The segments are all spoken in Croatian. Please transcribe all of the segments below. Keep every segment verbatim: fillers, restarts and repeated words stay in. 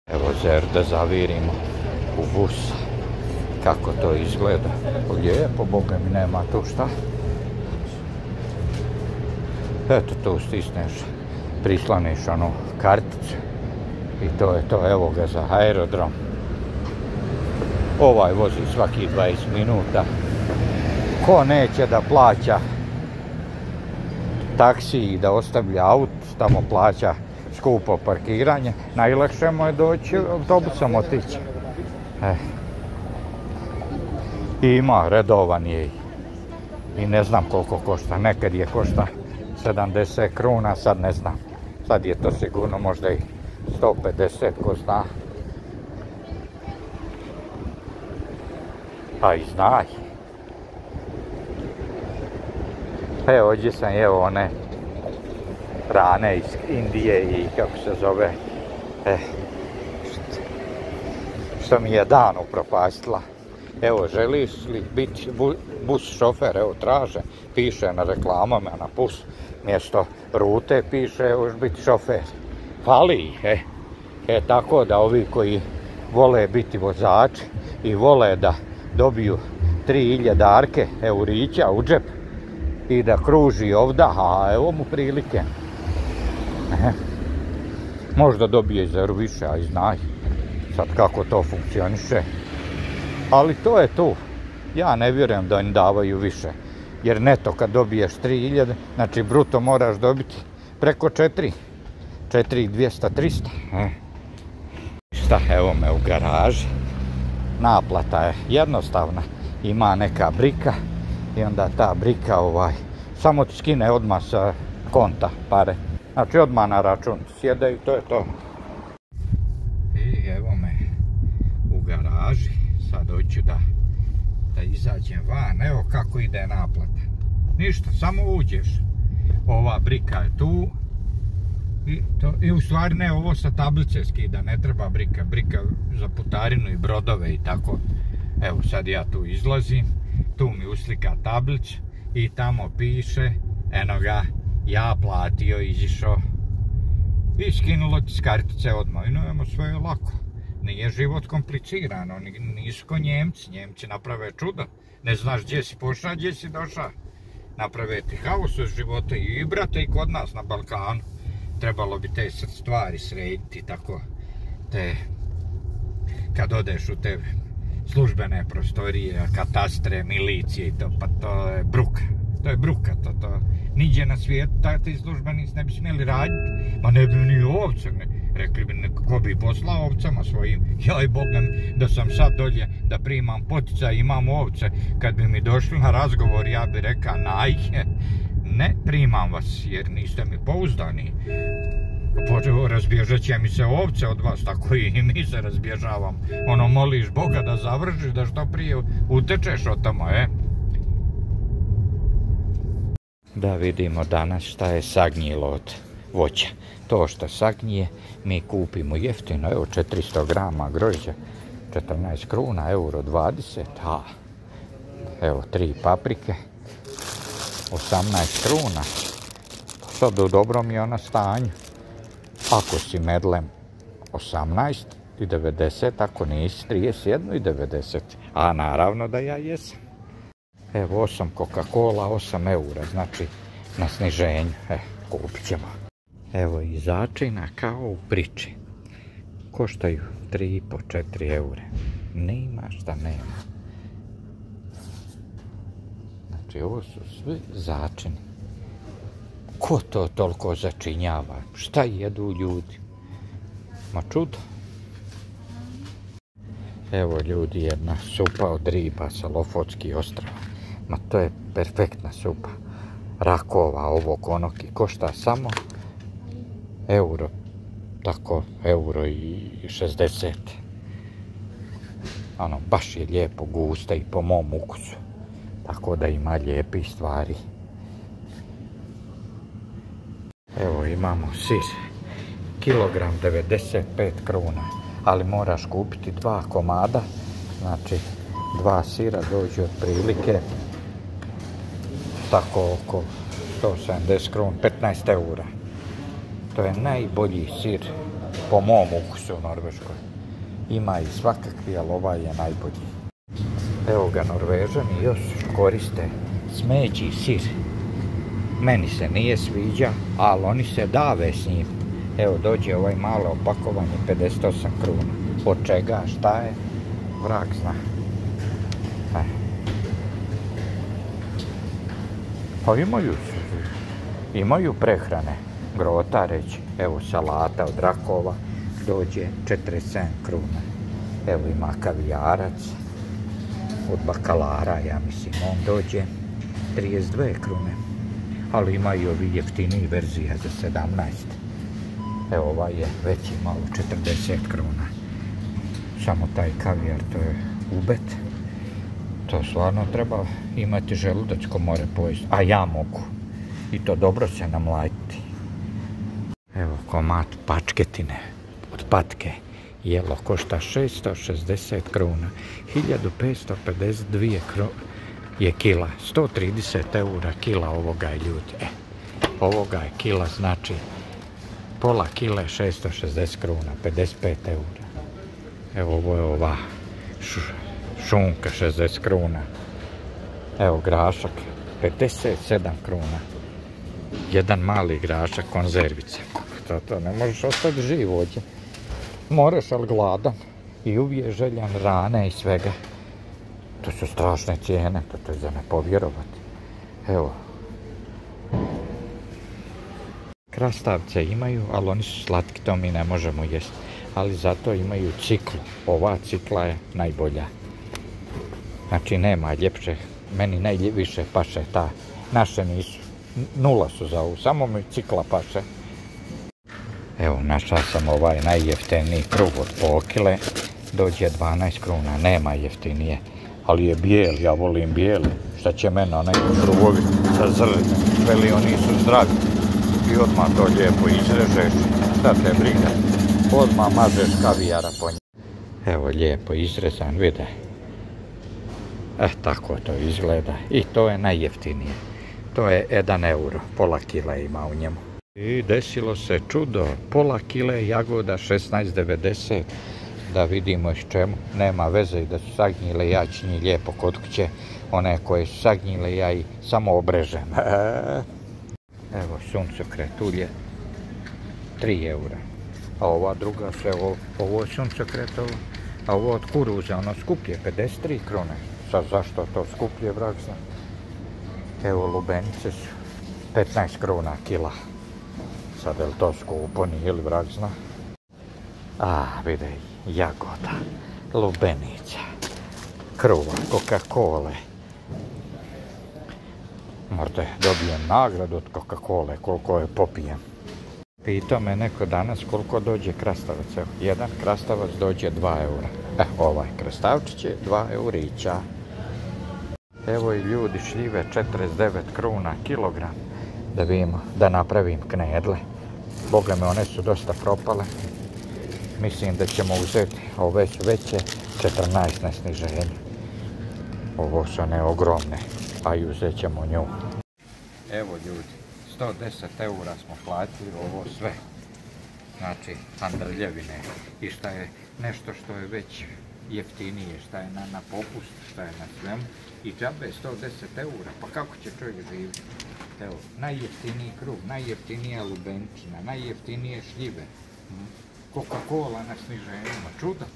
Evo zer da zavirimo u bus. Kako to izgleda? Lijepo, boga mi, nema tu šta. Eto tu stisneš, prisloniš onu karticu i to je to, evo ga za aerodrom. Ovaj vozi svaki dvadeset minuta. Ko neće da plaća taksi i da ostavlja auto, tamo plaća skupo parkiranje, najlakše mu je doći autobusom otići. E. I ima, redovan je i ne znam koliko košta, nekad je košta sedamdeset kruna, sad ne znam. Sad je to sigurno možda i sto pedeset, ko zna. A i znaj. E, ovdje sam jeo one rane iz Indije i kako se zove, e, što, što mi je dan upropastila. Evo, želiš li biti bu, bus šofer, evo traže, piše na reklamama, na bus, mjesto rute piše, još biti šofer. Fali, e, e, tako da ovi koji vole biti vozači i vole da dobiju tri hiljade arke eurića u džep i da kruži ovda, a evo mu prilike. E, možda dobije i zero više, a i znaj sad kako to funkcioniše. Ali to je tu. Ja ne vjerujem da oni davaju više. Jer neto kad dobiješ tri hiljade, znači bruto moraš dobiti preko četiri. četiri dvjesto trista. E. Šta, evo me u garaži. Naplata je jednostavna. Ima neka brika i onda ta brika ovaj, samo ti skine odmah sa konta pare. Znači odmah na račun sjede i to je to. I evo me u garaži. Sad hoću da, da izađem van. Evo kako ide naplata. Ništa, samo uđeš. Ova brika je tu. I, to, i u stvari ne, ovo sa tablice skida, ne treba brika. Brika za putarinu i brodove i tako. Evo sad ja tu izlazim. Tu mi uslika tablić i tamo piše, eno ga, ja platio, izišao. I skinulo ti s kartice odmah. I no, sve je lako. Nije život kompliciran, oni nisu ko Njemci, Njemci naprave čudo. Ne znaš gdje si pošao, gdje si došao. Naprave ti haos u životu i brate i kod nas na Balkanu. Trebalo bi te stvari srediti, tako, te, kad odeš u te službene prostorije, katastre, milicije i to, pa to je bruka. To je bruka, to, to, niđe na svijetu, ti službenici ne bi smjeli raditi, ma ne bi ni ovce, ne. Rekli bi, ko bi poslao ovcama svojim, joj bogam, da sam sad dolje, da primam poticaj, imam ovce, kad bi mi došli na razgovor, ja bi rekao, najhe, ne primam vas, jer niste mi pouzdani. Razbježat će mi se ovce od vas, tako i mi se razbježavam. Ono, moliš Boga da završiš, da što prije utečeš od tamo, e? Da vidimo danas šta je sagnjilo od voća. To što sagnije, mi kupimo jeftino, evo četiristo grama grožđa, četrnaest kruna, euro dvadeset, a evo tri paprike, osamnaest kruna. Sad u dobrom je ona stanju. Ako si medlem osamnaest i devedeset, ako nisi trideset jedan i devedeset, a naravno da ja jesam. Evo osam Coca-Cola, osam eura, znači na sniženju, e, kupit ćemo. Evo i začina kao u priči. Koštaju tri i po do četiri eure. Nima šta nema. Znači ovo su svi začini. Ko to toliko začinjava? Šta jedu ljudi? Ma čudo. Evo ljudi, jedna supa od riba sa Lofotskih ostrava. Ma to je perfektna supa. Rakova, ovog onog i košta samo euro. Tako, euro i šezdeset. Ono, baš je lijepo, gusta i po mom ukusu. Tako da ima lijepih stvari. Evo imamo sir. Kilogram devedeset pet kruna. Ali moraš kupiti dva komada. Znači, dva sira dođu otprilike tako oko sto sedamdeset kruna, petnaest eura. To je najbolji sir po mom ukusu u Norveškoj. Ima i svakakvi, ali ovaj je najbolji. Evo ga, Norvežani još koriste smeđi sir. Meni se nije sviđa, ali oni se dave s njim. Evo, dođe ovaj malo opakovanje, pedeset osam kruna. Od čega, šta je, vrag zna. Eh. Pa imaju, imaju prehrane, grota reći. Evo, salata od rakova, dođe četrdeset sedam kruna. Evo, ima kavijarac od bakalara, ja mislim, on dođe trideset dve krune. Ali ima i ovi jeftiniji verzija za sedamnaest. Evo, ovaj je veći malo, četrdeset kruna. Samo taj kavijar, to je ubet. To stvarno treba imati želudac ko more pojesti. A ja mogu. I to dobro se namlatiti. Evo, komad pačketine od patke. Jelo košta šesto šezdeset kruna. hiljadu petsto pedeset dvije krune je kila. sto trideset eura kila ovoga je, ljudi. E, ovoga je kila, znači pola kile šesto šezdeset kruna, pedeset pet eura. Evo, ovo je ova š, šunka, šezdeset kruna. Evo, grašak, pedeset sedam kruna. Jedan mali grašak, konzervice. To, to ne možeš ostati živ ovdje. Moraš, ali gladan. I uvijek željan rane i svega. To su strašne cijene, to, to je za ne povjerovati. Evo. Krastavce imaju, ali oni su slatki, to mi ne možemo jesti. Ali zato imaju ciklu. Ova cikla je najbolja. Znači, nema ljepše. Meni najviše paše ta. Naše nisu. Nula su za ovu. Samo mi cikla paše. Evo, našao sam ovaj najjeftiniji kruh od pola kile. Dođe dvanaest kruna. Nema jeftinije. Ali je bijel, ja volim bijeli. Šta će mene, onaj kruhovi sa zrnjem. Veli, oni su zdravi. I odmah to lijepo izrežeš. Šta te briga? Odmah mažeš kavijara po njemu. Evo, lijepo izrezan, vide. Eh, tako to izgleda. I to je najjeftinije. To je jedan euro. Pola kile ima u njemu. I desilo se čudo. Pola kile jagoda šesnaest devedeset. Da vidimo s čemu. Nema veze i da su sagnjile jačnji lijepo kod kuće. One koje su sagnjile ja i samo obrežem. Evo, suncokret ulje. tri eura. A ova druga se, ovo, ovo je suncokretovo. A ovo od kuruza, ono skuplje, pedeset tri krune. Sad zašto to skuplje, vrag zna. Evo, lubenice su petnaest kruna kila. Sad je li to skupo, nije li, vrag zna. A, vide, jagoda, lubenica, kruva, Coca-Cola. Možda dobijem nagradu od Coca-Cola, koliko je popijem. Pitao me neko danas koliko dođe krastavac. Evo, jedan krastavac dođe dva eura. Eh, ovaj krastavčić je dva eurića. Evo i ljudi, šljive četrdeset devet kruna kilogram. Da vidimo, da napravim knedle. Boga me, one su dosta propale. Mislim da ćemo uzeti ove su veće, četrnaest na sniženju. Ovo su one ogromne, a i uzet ćemo nju. Evo ljudi, sto deset eura smo platili ovo sve. Znači, handrljevine. I šta je nešto što je već jeftinije, šta je na, na popust, šta je na svemu. I džabe sto deset eura, pa kako će čovjek živjeti? Evo, najjeftiniji kruh, najjeftinija lubenčina, najjeftinije šljive. Coca-Cola na sniženjima, čudo.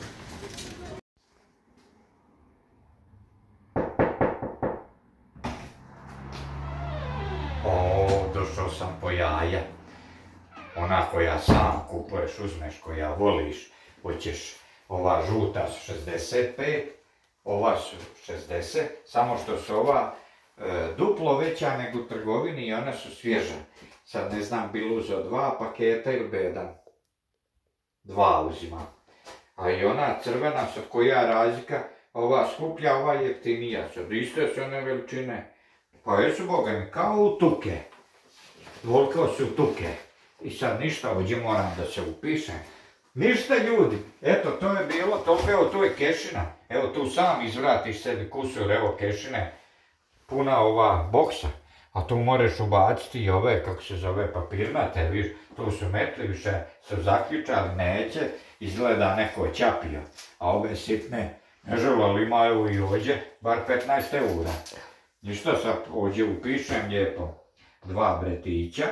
O, došao sam po jaja. Ona koja sam kupuješ, uzmeš koja voliš. Hoćeš, ova žuta su šezdeset pet, ova su šezdeset, samo što su ova e, duplo veća nego u trgovini i ona su svježa. Sad ne znam, bilo uzeo dva paketa ili bedan. Dva uzimam. A i ona crvena, sad koja razlika, ova skuplja, ova jeftinija. Sad iste su one veličine. Pa jesu, boga mi, kao u tuke. Toliko su tuke. I sad ništa, ovdje moram da se upišem. Ništa ljudi, eto to je bilo, toliko, evo tu je kešina. Evo tu sam izvratiš sebi kusur, evo kešine. Puna ova boksa. A tu moraš ubaciti i ove, kako se zove, papirnate, viš, tu su metli, više su zaključali, neće, izgleda neko ćapio. A ove sitne, ne žele, imaju i ođe, bar petnaest eura. Ništa, sad ođe upišem lijepo, dva bretića.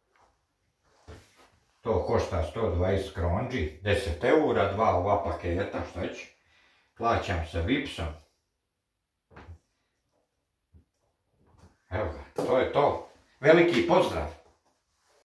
To košta sto dvadeset kronđi, deset eura, dva ova paketa, šta će? Plaćam sa Vipsom. Evo ga, to je to. Veliki pozdrav!